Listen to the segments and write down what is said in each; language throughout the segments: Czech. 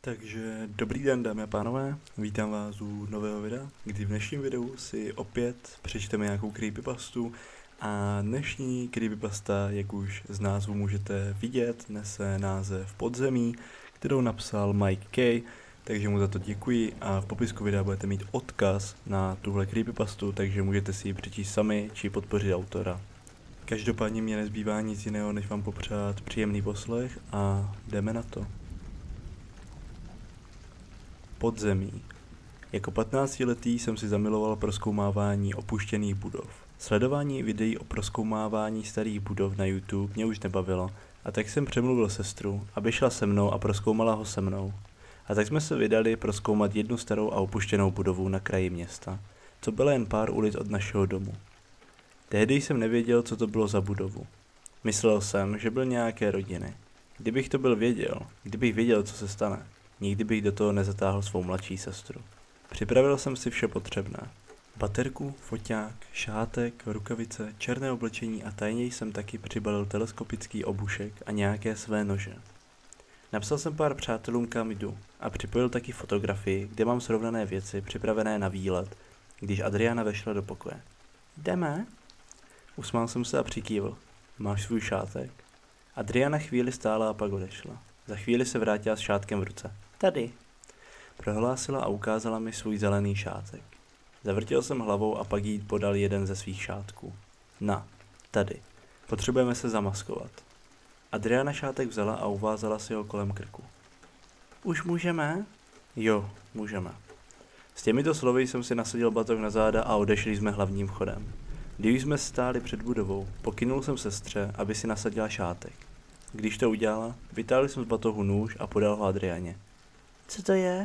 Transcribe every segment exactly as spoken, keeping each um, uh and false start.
Takže dobrý den, dámy a pánové, vítám vás u nového videa, kdy v dnešním videu si opět přečteme nějakou creepypastu a dnešní creepypasta, jak už z názvu můžete vidět, nese název Podzemí, kterou napsal Mike K, takže mu za to děkuji a v popisku videa budete mít odkaz na tuhle creepypastu, takže můžete si ji přečíst sami či podpořit autora. Každopádně mě nezbývá nic jiného, než vám popřát příjemný poslech a jdeme na to. Podzemí. Jako patnáctiletý jsem si zamiloval prozkoumávání opuštěných budov. Sledování videí o prozkoumávání starých budov na YouTube mě už nebavilo, a tak jsem přemluvil sestru, aby šla se mnou a prozkoumala ho se mnou. A tak jsme se vydali prozkoumat jednu starou a opuštěnou budovu na kraji města, co byla jen pár ulic od našeho domu. Tehdy jsem nevěděl, co to bylo za budovu. Myslel jsem, že byl nějaké rodiny. Kdybych to byl věděl, kdybych věděl, co se stane, nikdy bych do toho nezatáhl svou mladší sestru. Připravil jsem si vše potřebné. Baterku, foťák, šátek, rukavice, černé oblečení a tajně jsem taky přibalil teleskopický obušek a nějaké své nože. Napsal jsem pár přátelům, kam jdu, a připojil taky fotografii, kde mám srovnané věci připravené na výlet, když Adriana vešla do pokoje. Jdeme? Usmál jsem se a přikývl. Máš svůj šátek? Adriana chvíli stála a pak odešla. Za chvíli se vrátila s šátkem v ruce. Tady. Prohlásila a ukázala mi svůj zelený šátek. Zavrtěl jsem hlavou a pak jí podal jeden ze svých šátků. Na, tady. Potřebujeme se zamaskovat. Adriana šátek vzala a uvázala si ho kolem krku. Už můžeme? Jo, můžeme. S těmito slovy jsem si nasadil batok na záda a odešli jsme hlavním vchodem. Když jsme stáli před budovou, pokynul jsem sestře, aby si nasadila šátek. Když to udělala, vytáhl jsem z batohu nůž a podal ho Adrianě. Co to je?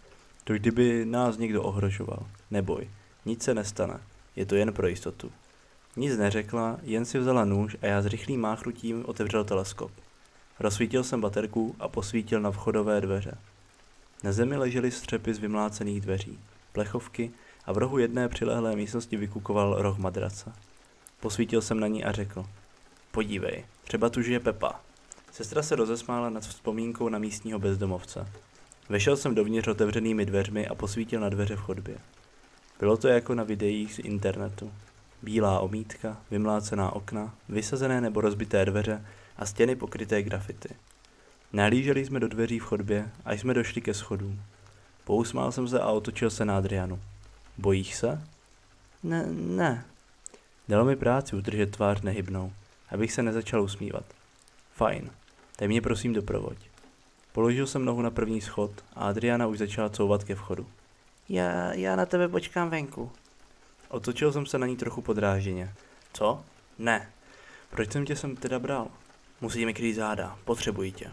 To kdyby nás někdo ohrožoval. Neboj, nic se nestane, je to jen pro jistotu. Nic neřekla, jen si vzala nůž a já s rychlým máchrutím otevřel teleskop. Rozsvítil jsem baterku a posvítil na vchodové dveře. Na zemi ležely střepy z vymlácených dveří, plechovky a v rohu jedné přilehlé místnosti vykukoval roh madrace. Posvítil jsem na ní a řekl. Podívej, třeba tu žije Pepa. Sestra se rozesmála nad vzpomínkou na místního bezdomovce. Vešel jsem dovnitř otevřenými dveřmi a posvítil na dveře v chodbě. Bylo to jako na videích z internetu. Bílá omítka, vymlácená okna, vysazené nebo rozbité dveře a stěny pokryté grafity. Nahlíželi jsme do dveří v chodbě, až jsme došli ke schodům. Pousmál jsem se a otočil se na Adrianu. Bojíš se? Ne, ne. Dalo mi práci udržet tvář nehybnou, abych se nezačal usmívat. Fajn, tak mě prosím doprovoď. Položil jsem nohu na první schod a Adriana už začala couvat ke vchodu. Já, já na tebe počkám venku. Otočil jsem se na ní trochu podrážděně. Co? Ne. Proč jsem tě sem teda bral? Musí mi krýt záda, potřebuji tě.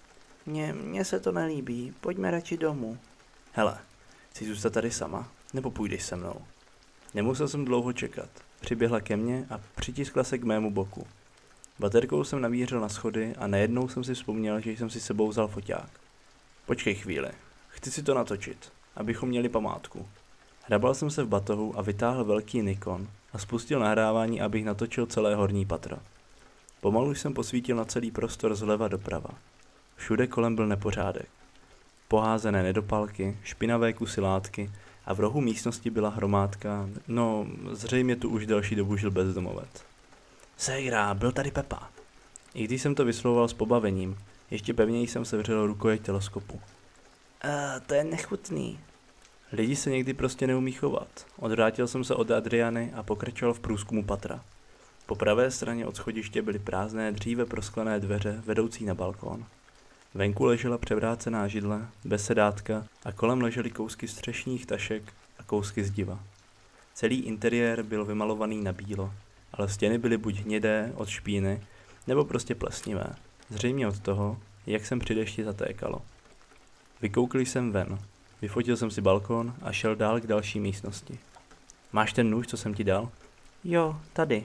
Mně, mně se to nelíbí, pojďme radši domů. Hele, chci zůstat tady sama, nebo půjdeš se mnou? Nemusel jsem dlouho čekat. Přiběhla ke mně a přitiskla se k mému boku. Baterkou jsem namířil na schody a najednou jsem si vzpomněl, že jsem si sebou vzal foťák. Počkej chvíli, chci si to natočit, abychom měli památku. Hrabal jsem se v batohu a vytáhl velký Nikon a spustil nahrávání, abych natočil celé horní patro. Pomalu jsem posvítil na celý prostor zleva doprava. Všude kolem byl nepořádek. Poházené nedopalky, špinavé kusy látky a v rohu místnosti byla hromádka, no zřejmě tu už delší dobu žil bezdomovec. Ségra, byl tady Pepa. I když jsem to vyslovoval s pobavením, ještě pevněji jsem sevřel rukojeť teleskopu. Uh, to je nechutný. Lidi se někdy prostě neumí chovat. Odvrátil jsem se od Adriany a pokračoval v průzkumu patra. Po pravé straně od schodiště byly prázdné dříve prosklené dveře vedoucí na balkón. Venku ležela převrácená židle, bez sedátka a kolem ležely kousky střešních tašek a kousky zdiva. Celý interiér byl vymalovaný na bílo, ale stěny byly buď hnědé od špíny, nebo prostě plesnivé, zřejmě od toho, jak jsem při dešti zatékalo. Vykoukl jsem ven, vyfotil jsem si balkón a šel dál k další místnosti. Máš ten nůž, co jsem ti dal? Jo, tady,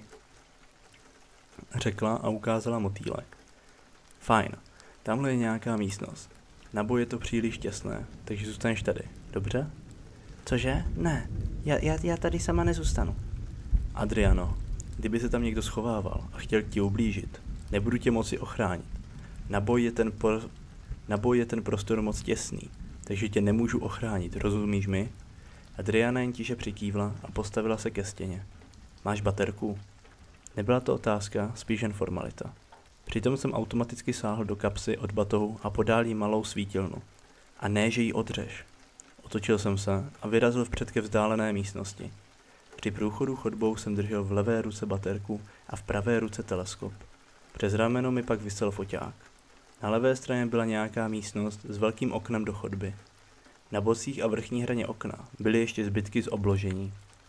řekla a ukázala motýlek. Fajn, tamhle je nějaká místnost. Na boj je to příliš těsné, takže zůstaneš tady, dobře? Cože? Ne, já, já, já tady sama nezůstanu. Adriano, kdyby se tam někdo schovával a chtěl ti ublížit, nebudu tě moci ochránit. Na boj je ten por... Na boj je ten prostor moc těsný, takže tě nemůžu ochránit, rozumíš mi? Adriana jen tiše přikývla a postavila se ke stěně. Máš baterku? Nebyla to otázka, spíš jen formalita. Přitom jsem automaticky sáhl do kapsy od batohu a podál jí malou svítilnu. A ne, že ji odřeš. Otočil jsem se a vyrazil vpřed ke vzdálené místnosti. Při průchodu chodbou jsem držel v levé ruce baterku a v pravé ruce teleskop. Přes rameno mi pak visel foťák. Na levé straně byla nějaká místnost s velkým oknem do chodby. Na bocích a vrchní hraně okna byly ještě zbytky z obložení.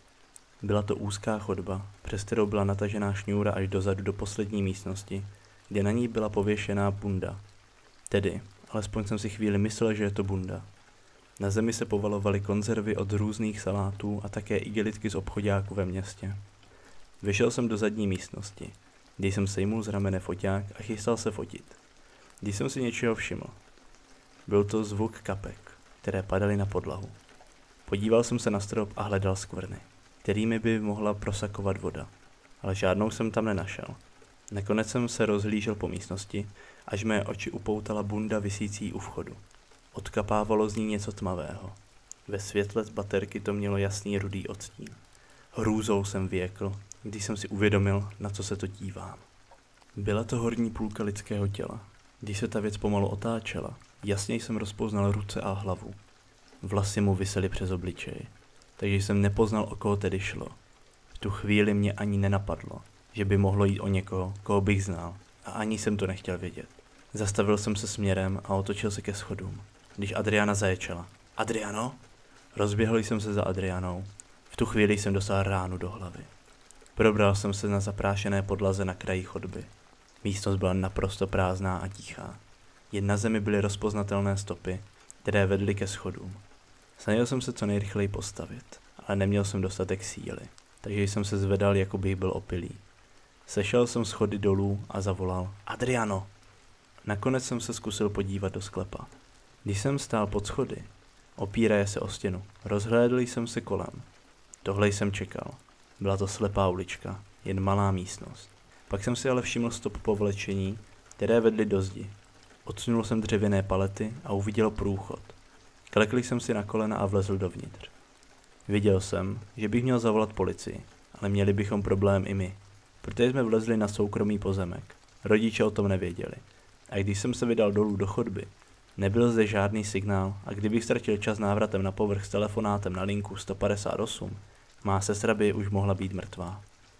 Byla to úzká chodba, přes kterou byla natažená šňůra až dozadu do poslední místnosti, kde na ní byla pověšená bunda. Tedy, alespoň jsem si chvíli myslel, že je to bunda. Na zemi se povalovaly konzervy od různých salátů a také igelitky z obchoďáku ve městě. Vyšel jsem do zadní místnosti, kde jsem sejmul z ramene foťák a chystal se fotit. Když jsem si něčeho všiml. Byl to zvuk kapek, které padaly na podlahu. Podíval jsem se na strop a hledal skvrny, kterými by mohla prosakovat voda, ale žádnou jsem tam nenašel. Nakonec jsem se rozhlížel po místnosti, až mé oči upoutala bunda visící u vchodu. Odkapávalo z ní něco tmavého. Ve světle z baterky to mělo jasný rudý odstín. Hrůzou jsem vyjekl, když jsem si uvědomil, na co se to dívám. Byla to horní půlka lidského těla. Když se ta věc pomalu otáčela, jasně jsem rozpoznal ruce a hlavu. Vlasy mu visely přes obličej, takže jsem nepoznal, o koho tedy šlo. V tu chvíli mě ani nenapadlo, že by mohlo jít o někoho, koho bych znal, a ani jsem to nechtěl vědět. Zastavil jsem se směrem a otočil se ke schodům, když Adriana zaječela. Adriano? Rozběhl jsem se za Adrianou. V tu chvíli jsem dostal ránu do hlavy. Probral jsem se na zaprášené podlaze na kraji chodby. Místnost byla naprosto prázdná a tichá. Jen na zemi byly rozpoznatelné stopy, které vedly ke schodům. Snažil jsem se co nejrychleji postavit, ale neměl jsem dostatek síly, takže jsem se zvedal, jako bych byl opilý. Sešel jsem schody dolů a zavolal Adriano. Nakonec jsem se zkusil podívat do sklepa. Když jsem stál pod schody, opíraje se o stěnu, rozhlédl jsem se kolem. Tohle jsem čekal. Byla to slepá ulička, jen malá místnost. Pak jsem si ale všiml stop povlečení, které vedly do zdi. Odsunul jsem dřevěné palety a uviděl průchod. Klekl jsem si na kolena a vlezl dovnitř. Viděl jsem, že bych měl zavolat policii, ale měli bychom problém i my, protože jsme vlezli na soukromý pozemek. Rodiče o tom nevěděli. A když jsem se vydal dolů do chodby, nebyl zde žádný signál a kdybych ztratil čas návratem na povrch s telefonátem na linku sto padesát osm, má sestra by už mohla být mrtvá.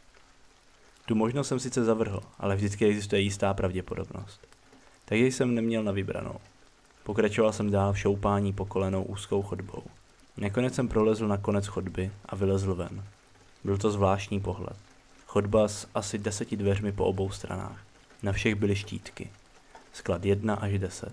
Tu možnost jsem sice zavrhl, ale vždycky existuje jistá pravděpodobnost. Takže jsem neměl na vybranou. Pokračoval jsem dál v šoupání po kolenou úzkou chodbou. Nakonec jsem prolezl na konec chodby a vylezl ven. Byl to zvláštní pohled. Chodba s asi deseti dveřmi po obou stranách. Na všech byly štítky. Sklad jedna až deset.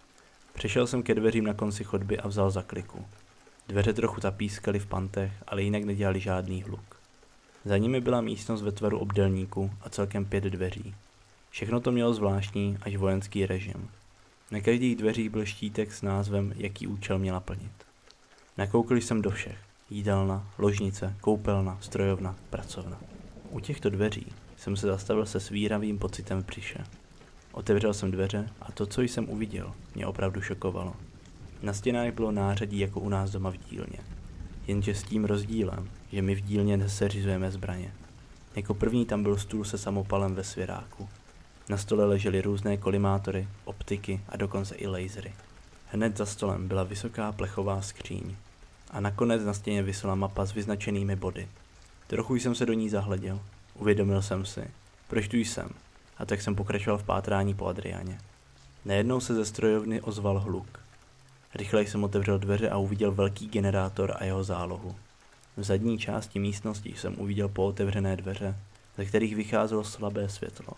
Přišel jsem ke dveřím na konci chodby a vzal za kliku. Dveře trochu zapískaly v pantech, ale jinak nedělali žádný hluk. Za nimi byla místnost ve tvaru obdélníku a celkem pět dveří. Všechno to mělo zvláštní až vojenský režim. Na každých dveřích byl štítek s názvem, jaký účel měla plnit. Nakoukl jsem do všech. Jídelna, ložnice, koupelna, strojovna, pracovna. U těchto dveří jsem se zastavil se svíravým pocitem v břiše. Otevřel jsem dveře a to, co jsem uviděl, mě opravdu šokovalo. Na stěnách bylo nářadí jako u nás doma v dílně. Jenže s tím rozdílem, že my v dílně neseřizujeme zbraně. Jako první tam byl stůl se samopalem ve svěráku. Na stole ležely různé kolimátory, optiky a dokonce i lasery. Hned za stolem byla vysoká plechová skříň. A nakonec na stěně visela mapa s vyznačenými body. Trochu jsem se do ní zahleděl. Uvědomil jsem si, proč tu jsem, a tak jsem pokračoval v pátrání po Adriáně. Najednou se ze strojovny ozval hluk. Rychle jsem otevřel dveře a uviděl velký generátor a jeho zálohu. V zadní části místnosti jsem uviděl pootevřené dveře, ze kterých vycházelo slabé světlo.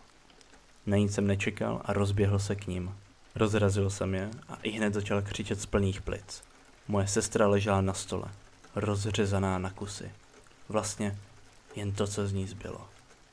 Na nic jsem nečekal a rozběhl se k ním. Rozrazil jsem je a ihned začal křičet z plných plic. Moje sestra ležela na stole, rozřezaná na kusy. Vlastně jen to, co z ní zbylo.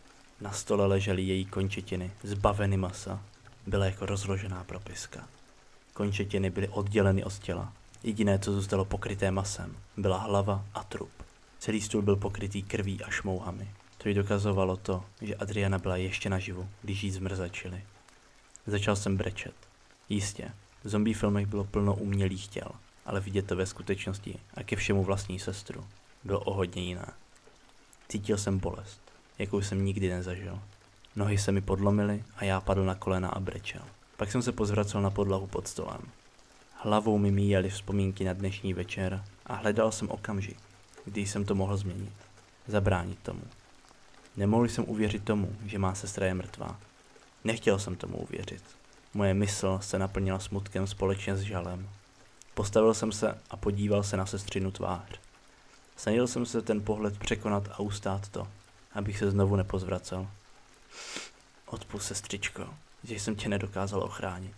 Na stole ležely její končetiny, zbaveny masa. Byla jako rozložená propiska. Končetiny byly odděleny od těla. Jediné, co zůstalo pokryté masem, byla hlava a trup. Celý stůl byl pokrytý krví a šmouhami. To jí dokazovalo to, že Adriana byla ještě naživu, když jí zmrzačili. Začal jsem brečet. Jistě, V zombie filmech bylo plno umělých těl, ale vidět to ve skutečnosti a ke všemu vlastní sestru bylo o hodně jiné. Cítil jsem bolest, jakou jsem nikdy nezažil. Nohy se mi podlomily a já padl na kolena a brečel. Pak jsem se pozvracel na podlahu pod stolem. Hlavou mi míjely vzpomínky na dnešní večer a hledal jsem okamžik, kdy jsem to mohl změnit. Zabránit tomu. Nemohl jsem uvěřit tomu, že má sestra je mrtvá. Nechtěl jsem tomu uvěřit. Moje mysl se naplnila smutkem společně s žalem. Postavil jsem se a podíval se na sestřinu tvář. Snažil jsem se ten pohled překonat a ustát to, abych se znovu nepozvracel. Odpusť, sestřičko, že jsem tě nedokázal ochránit.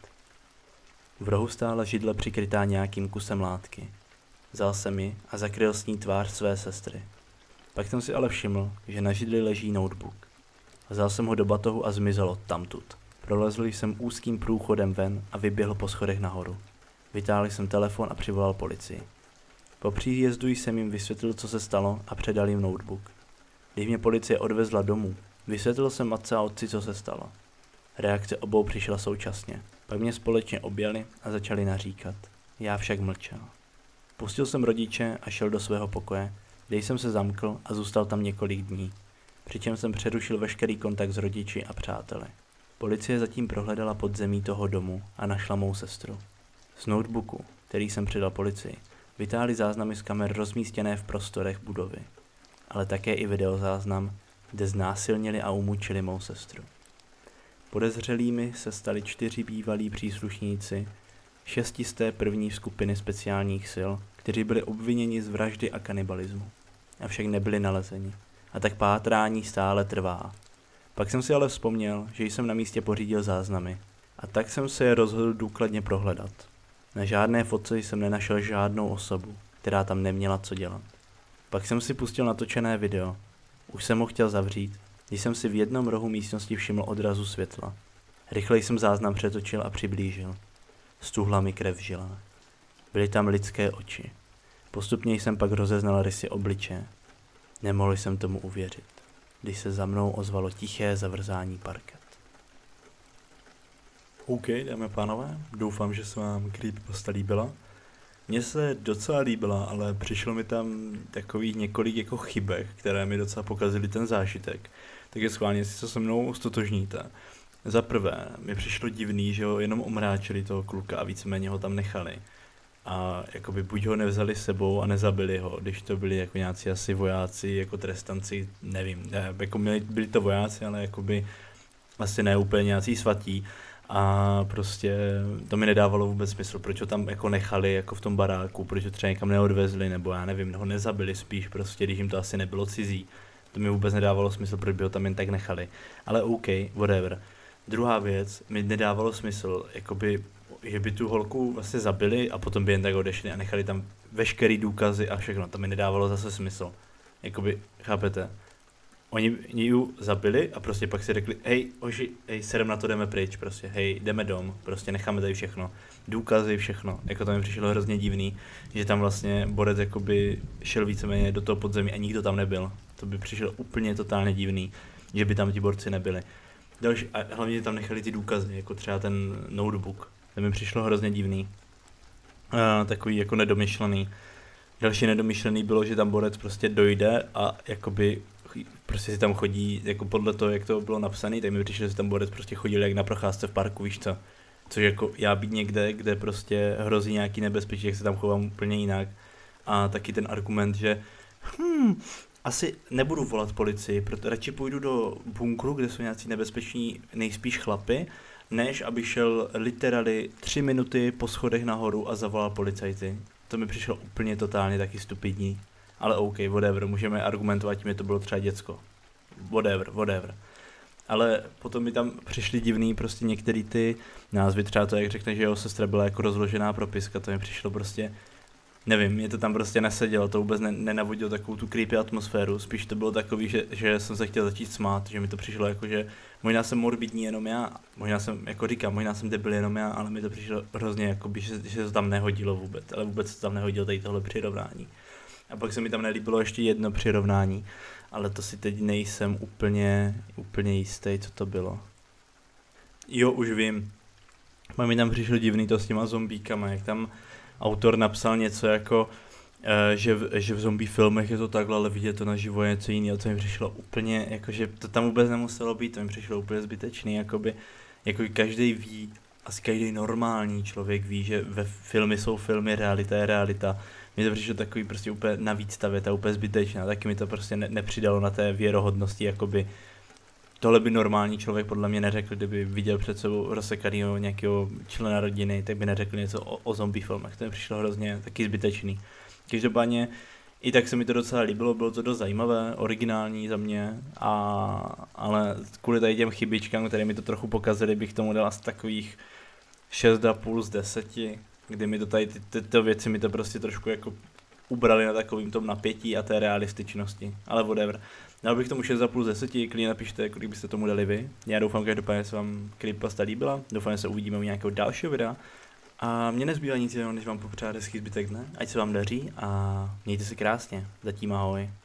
V rohu stála židle přikrytá nějakým kusem látky. Vzal jsem ji a zakryl s ní tvář své sestry. Pak jsem si ale všiml, že na židli leží notebook. Vzal jsem ho do batohu a zmizel odtamtud. Prolezl jsem úzkým průchodem ven a vyběhl po schodech nahoru. Vytáhl jsem telefon a přivolal policii. Po příjezdu jsem jim vysvětlil, co se stalo a předal jim notebook. Když mě policie odvezla domů, vysvětlil jsem matce a otci, co se stalo. Reakce obou přišla současně. Pak mě společně objali a začali naříkat. Já však mlčel. Pustil jsem rodiče a šel do svého pokoje, kde jsem se zamkl a zůstal tam několik dní. Přičem jsem přerušil veškerý kontakt s rodiči a přáteli. Policie zatím prohledala podzemí toho domu a našla mou sestru. Z notebooku, který jsem předal policii, vytáhli záznamy z kamer rozmístěné v prostorech budovy, ale také i videozáznam, kde znásilnili a umučili mou sestru. Podezřelými se stali čtyři bývalí příslušníci šesti z té první skupiny speciálních sil, kteří byli obviněni z vraždy a kanibalismu, avšak nebyli nalezeni. A tak pátrání stále trvá. Pak jsem si ale vzpomněl, že jsem na místě pořídil záznamy, a tak jsem se je rozhodl důkladně prohledat. Na žádné fotce jsem nenašel žádnou osobu, která tam neměla co dělat. Pak jsem si pustil natočené video. Už jsem ho chtěl zavřít, když jsem si v jednom rohu místnosti všiml odrazu světla. Rychle jsem záznam přetočil a přiblížil. Stuhla mi krev v žilách. Byly tam lidské oči. Postupně jsem pak rozeznal rysy obličeje. Nemohl jsem tomu uvěřit, když se za mnou ozvalo tiché zavrzání parket. OK, dámy a pánové, doufám, že se vám creepypasta líbila. Mně se docela líbila, ale přišlo mi tam takových několik jako chybek, které mi docela pokazily ten zážitek. Takže schválně si se se mnou stotožníte. Za prvé, mi přišlo divný, že ho jenom omráčili toho kluka a víceméně ho tam nechali. A jakoby buď ho nevzali s sebou a nezabili ho, když to byli jako nějací asi vojáci, jako trestanci, nevím, ne, jako byli, byli to vojáci, ale jakoby asi ne úplně nějací svatí. A prostě to mi nedávalo vůbec smysl, proč ho tam jako nechali jako v tom baráku, proč ho třeba někam neodvezli, nebo já nevím, ho nezabili spíš prostě, když jim to asi nebylo cizí. To mi vůbec nedávalo smysl, proč by ho tam jen tak nechali. Ale OK, whatever. Druhá věc, mi nedávalo smysl, jakoby, že by tu holku vlastně zabili a potom by jen tak odešli a nechali tam veškerý důkazy a všechno, to mi nedávalo zase smysl. Jakoby, chápete? Oni ji zabili a prostě pak si řekli, hej, oži, hej, sedem na to jdeme pryč, prostě, hej, jdeme dom, prostě necháme tady všechno, důkazy, všechno, jako to mi přišlo hrozně divný, že tam vlastně borec jakoby šel víceméně do toho podzemí a nikdo tam nebyl, to by přišlo úplně totálně divný, že by tam ti borci nebyli. Další, a hlavně tam nechali ty důkazy, jako třeba ten notebook, to mi přišlo hrozně divný, a, takový jako nedomyšlený. Další nedomyšlený bylo, že tam borec prostě dojde a jakoby prostě si tam chodí, jako podle toho, jak to bylo napsané, tak mi přišlo, že tam borec prostě chodil jak na procházce v parku, víš co. Což jako já být někde, kde prostě hrozí nějaký nebezpečí, jak se tam chovám úplně jinak. A taky ten argument, že hm, asi nebudu volat policii, protože radši půjdu do bunkru, kde jsou nějací nebezpeční nejspíš chlapy, než aby šel literally tři minuty po schodech nahoru a zavolal policajty. To mi přišlo úplně totálně taky stupidní. Ale OK, whatever, můžeme argumentovat tím, že to bylo třeba děcko. Whatever, whatever. Ale potom mi tam přišly divný prostě některé ty názvy, třeba to, jak řekne, že jeho sestra byla jako rozložená propiska, to mi přišlo prostě, nevím, mě to tam prostě nesedělo, to vůbec ne, nenavodilo takovou tu creepy atmosféru, spíš to bylo takový, že, že jsem se chtěl začít smát, že mi to přišlo jako, že možná jsem morbidní jenom já, možná jsem, jako říkám, možná jsem debil jenom já, ale mi to přišlo hrozně, jakoby, že, že se to tam nehodilo vůbec, ale vůbec se tam nehodilo tady tohle přirovnání. A pak se mi tam nelíbilo ještě jedno přirovnání, ale to si teď nejsem úplně, úplně jistý, co to bylo. Jo, už vím. A mi tam přišlo divný to s těma zombíkama, jak tam autor napsal něco jako, uh, že, v, že v zombie filmech je to takhle, ale vidět to naživo je něco jiného, to mi přišlo úplně, jakože to tam vůbec nemuselo být, to mi přišlo úplně zbytečný, jakoby, jako každý ví, asi každý normální člověk ví, že ve filmy jsou filmy, realita je realita. Mně to přišlo takový prostě úplně navíc ta věta, úplně zbytečná, taky mi to prostě ne, nepřidalo na té věrohodnosti, jakoby tohle by normální člověk podle mě neřekl, kdyby viděl před sebou rozsekanýho nějakého člena rodiny, tak by neřekl něco o, o zombie filmech, to mi přišlo hrozně taky zbytečný. Každopádně i tak se mi to docela líbilo, bylo to dost zajímavé, originální za mě, a, ale kvůli tady těm chybičkám, které mi to trochu pokazily, bych tomu dal asi takových šest a půl z deseti, kdy mi to tady, ty, tyto věci mi to prostě trošku jako ubrali na takovým tom napětí a té realističnosti, ale whatever. Dal bych tomu šest a půl z deseti, klidně napište, kolik byste tomu dali vy. Já doufám, každopádně se vám creepypasta líbila, doufám, že se uvidíme u nějakého dalšího videa. A mě nezbývá nic jiného, než vám popřát hezký zbytek dne, ať se vám daří a mějte se krásně. Zatím ahoj.